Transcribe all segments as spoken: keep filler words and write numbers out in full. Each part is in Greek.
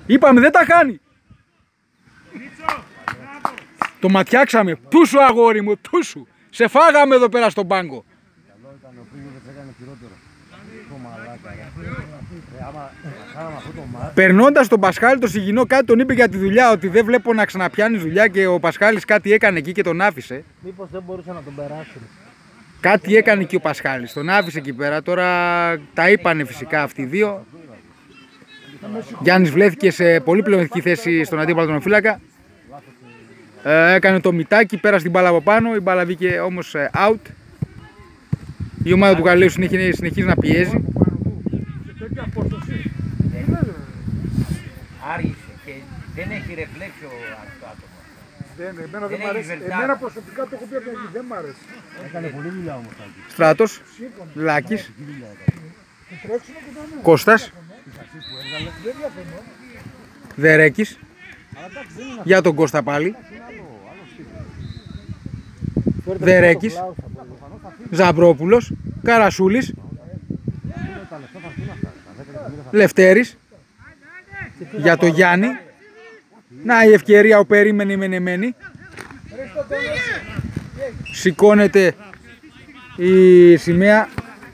Είπαμε δεν τα κάνει. Το ματιάξαμε. Τούσου αγόρι μου, τούσου. Σε φάγαμε εδώ πέρα στον πάγκο. Περνώντας τον Πασχάλη, το Σιγινό κάτι τον είπε για τη δουλειά, ότι δεν βλέπω να ξαναπιάνει δουλειά και ο Πασχάλης κάτι έκανε εκεί και τον άφησε. Μήπως δεν μπορούσε να τον περάσει. Κάτι έκανε και ο Πασχάλης, τον άφησε εκεί πέρα. Τώρα τα είπανε φυσικά αυτοί οι δύο. Γιάννης βλέθηκε σε πολύ πλεονεκτική θέση στον αντίπαλο τον φύλακα. Ε, έκανε το μητάκι, πέρασε την μπάλα από πάνω, η μπάλα βγήκε όμως out. Η ομάδα του Γαλλίου συνεχίζει, συνεχίζει να πιέζει. Άργησε και δεν έχει ρεφλέξιο αυτό το άτομο. Δεν, εμένα δεν, δεν μ' αρέσει. Εμένα προσωπικά το έχω πει από την αρχή, δεν μ' αρέσει. Έκανε πολύ δουλειά όμως. Στράτος, Λάκης, Κώστας, Δερέκης, για τον Κώστα πάλι, Δερέκης, Ζαμπρόπουλος, Καρασούλης, Λευτέρης, για το Γιάννη. Να η ευκαιρία, ο περίμενε μενεμένη. Σηκώνεται η σημαία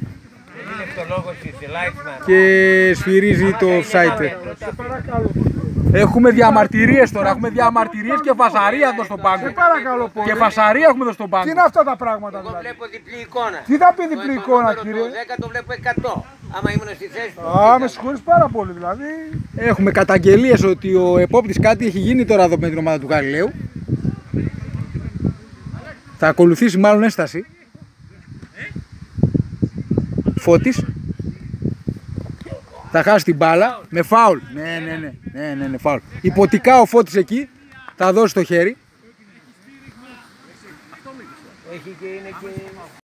και σφυρίζει το offside. Έχουμε διαμαρτυρίες τώρα, έχουμε διαμαρτυρίες και φασαρία εδώ στον πάγκο. Και φασαρία έχουμε εδώ στον πάγκο. Τι είναι αυτά τα πράγματα Εγώ δηλαδή? βλέπω διπλή εικόνα. Τι θα πει διπλή εικόνα, κύριε? Το δέκα το βλέπω εκατό. Άμα ήμουν στη θέση του. Α, με συγχωρείς πάρα πολύ δηλαδή. Έχουμε καταγγελίες ότι ο επόπτης κάτι έχει γίνει τώρα εδώ με την ομάδα του Γαλιλαίου. Θα ακολουθήσει μάλλον ένσταση. Φώτης. Θα χάσει την μπάλα με φάουλ. Ναι, ναι, ναι, ναι, ναι, ναι, φάουλ. Υποτικά ο Φώτης εκεί θα δώσει το χέρι. Έχει και είναι και...